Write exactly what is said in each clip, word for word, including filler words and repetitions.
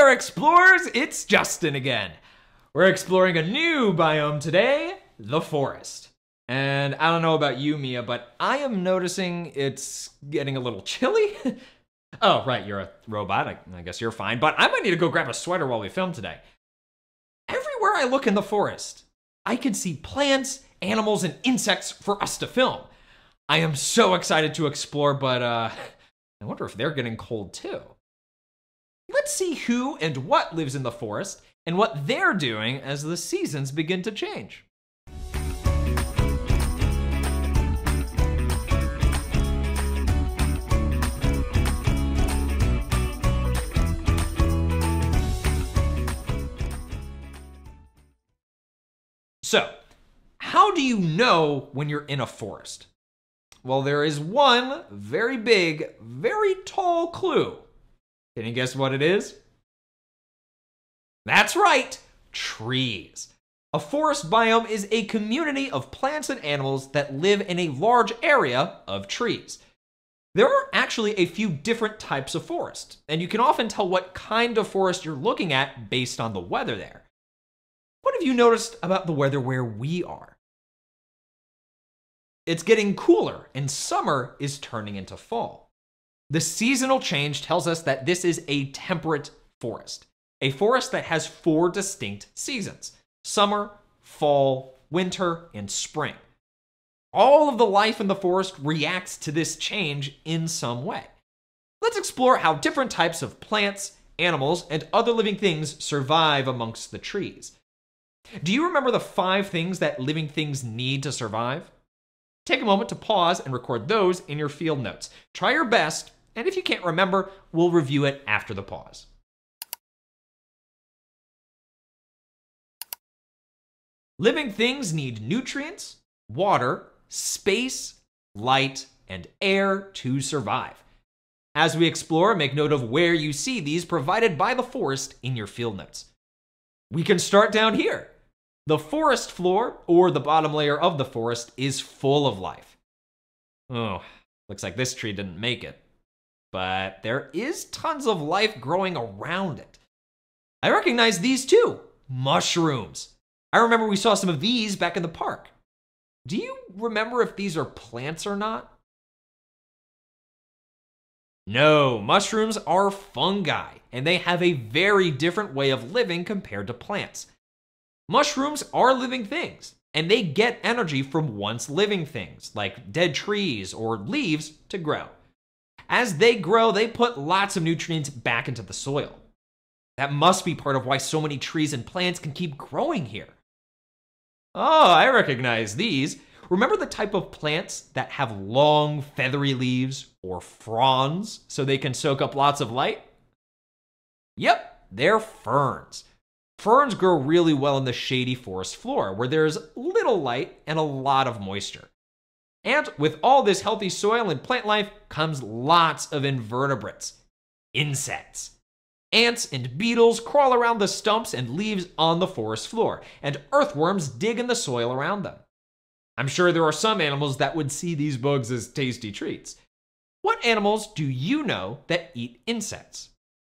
there, explorers! It's Justin again. We're exploring a new biome today, the forest. And I don't know about you, Mia, but I am noticing it's getting a little chilly. Oh, right, you're a robot. I, I guess you're fine. But I might need to go grab a sweater while we film today. Everywhere I look in the forest, I can see plants, animals, and insects for us to film. I am so excited to explore, but uh, I wonder if they're getting cold too. Let's see who and what lives in the forest and what they're doing as the seasons begin to change. So, how do you know when you're in a forest? Well, there is one very big, very tall clue. Can you guess what it is? That's right, trees. A forest biome is a community of plants and animals that live in a large area of trees. There are actually a few different types of forest, and you can often tell what kind of forest you're looking at based on the weather there. What have you noticed about the weather where we are? It's getting cooler, and summer is turning into fall. The seasonal change tells us that this is a temperate forest, a forest that has four distinct seasons: summer, fall, winter, and spring. All of the life in the forest reacts to this change in some way. Let's explore how different types of plants, animals, and other living things survive amongst the trees. Do you remember the five things that living things need to survive? Take a moment to pause and record those in your field notes. Try your best, and if you can't remember, we'll review it after the pause. Living things need nutrients, water, space, light, and air to survive. As we explore, make note of where you see these provided by the forest in your field notes. We can start down here. The forest floor, or the bottom layer of the forest, is full of life. Oh, looks like this tree didn't make it. But there is tons of life growing around it. I recognize these too, mushrooms. I remember we saw some of these back in the park. Do you remember if these are plants or not? No, mushrooms are fungi, and they have a very different way of living compared to plants. Mushrooms are living things, and they get energy from once living things, like dead trees or leaves, to grow. As they grow, they put lots of nutrients back into the soil. That must be part of why so many trees and plants can keep growing here. Oh, I recognize these. Remember the type of plants that have long, feathery leaves, or fronds, so they can soak up lots of light? Yep, they're ferns. Ferns grow really well in the shady forest floor, where there's little light and a lot of moisture. And with all this healthy soil and plant life comes lots of invertebrates, insects. Ants and beetles crawl around the stumps and leaves on the forest floor, and earthworms dig in the soil around them. I'm sure there are some animals that would see these bugs as tasty treats. What animals do you know that eat insects?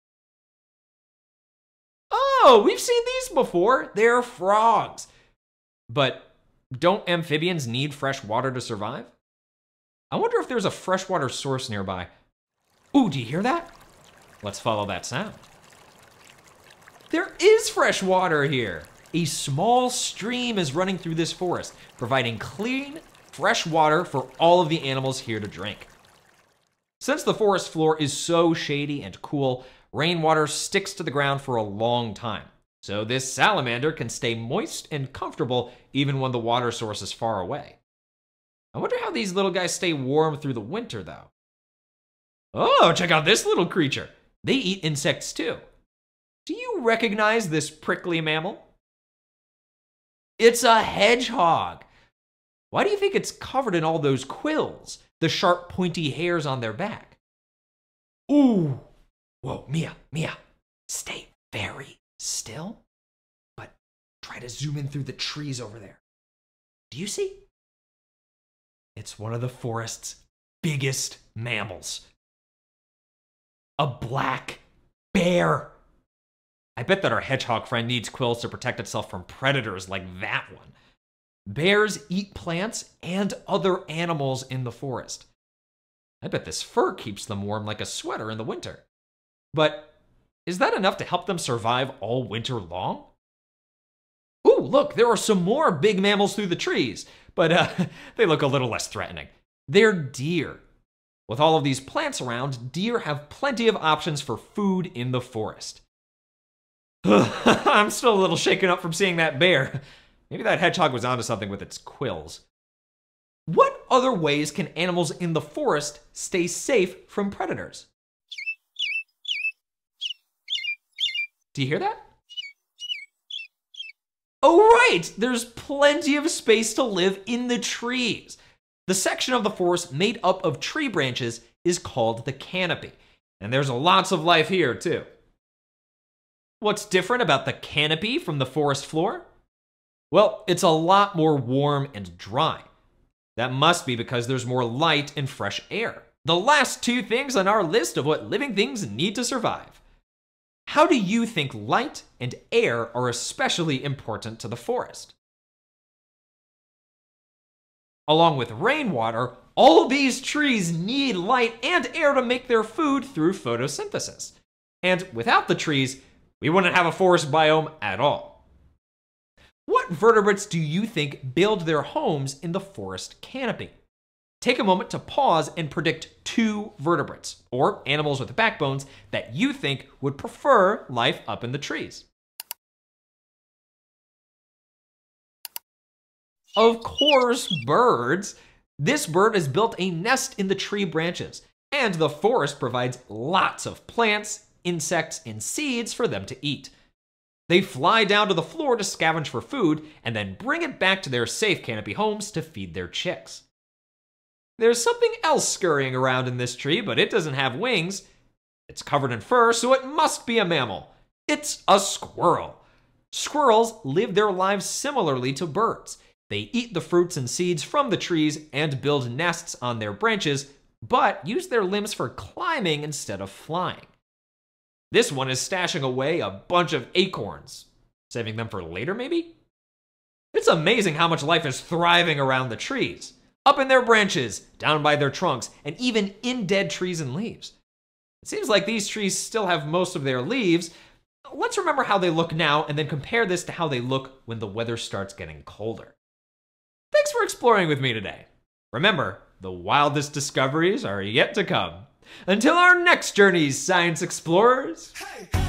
Oh, we've seen these before. They're frogs. But don't amphibians need fresh water to survive? I wonder if there's a freshwater source nearby. Ooh, do you hear that? Let's follow that sound. There is fresh water here. A small stream is running through this forest, providing clean, fresh water for all of the animals here to drink. Since the forest floor is so shady and cool, rainwater sticks to the ground for a long time. So this salamander can stay moist and comfortable even when the water source is far away. I wonder how these little guys stay warm through the winter, though. Oh, check out this little creature. They eat insects too. Do you recognize this prickly mammal? It's a hedgehog. Why do you think it's covered in all those quills, the sharp pointy hairs on their back? Ooh. Whoa, Mia, Mia, stay very still, but try to zoom in through the trees over there. Do you see? It's one of the forest's biggest mammals. A black bear. I bet that our hedgehog friend needs quills to protect itself from predators like that one. Bears eat plants and other animals in the forest. I bet this fur keeps them warm like a sweater in the winter. But is that enough to help them survive all winter long? Ooh, look, there are some more big mammals through the trees, but uh, they look a little less threatening. They're deer. With all of these plants around, deer have plenty of options for food in the forest. I'm still a little shaken up from seeing that bear. Maybe that hedgehog was onto something with its quills. What other ways can animals in the forest stay safe from predators? Do you hear that? Oh, right! There's plenty of space to live in the trees. The section of the forest made up of tree branches is called the canopy, and there's lots of life here, too. What's different about the canopy from the forest floor? Well, it's a lot more warm and dry. That must be because there's more light and fresh air. The last two things on our list of what living things need to survive. How do you think light and air are especially important to the forest? Along with rainwater, all of these trees need light and air to make their food through photosynthesis. And without the trees, we wouldn't have a forest biome at all. What vertebrates do you think build their homes in the forest canopy? Take a moment to pause and predict two vertebrates, or animals with backbones, that you think would prefer life up in the trees. Of course, birds. This bird has built a nest in the tree branches, and the forest provides lots of plants, insects, and seeds for them to eat. They fly down to the floor to scavenge for food, and then bring it back to their safe canopy homes to feed their chicks. There's something else scurrying around in this tree, but it doesn't have wings. It's covered in fur, so it must be a mammal. It's a squirrel. Squirrels live their lives similarly to birds. They eat the fruits and seeds from the trees and build nests on their branches, but use their limbs for climbing instead of flying. This one is stashing away a bunch of acorns. Saving them for later, maybe? It's amazing how much life is thriving around the trees. Up in their branches, down by their trunks, and even in dead trees and leaves. It seems like these trees still have most of their leaves. Let's remember how they look now and then compare this to how they look when the weather starts getting colder. Thanks for exploring with me today. Remember, the wildest discoveries are yet to come. Until our next journeys, science explorers. Hey.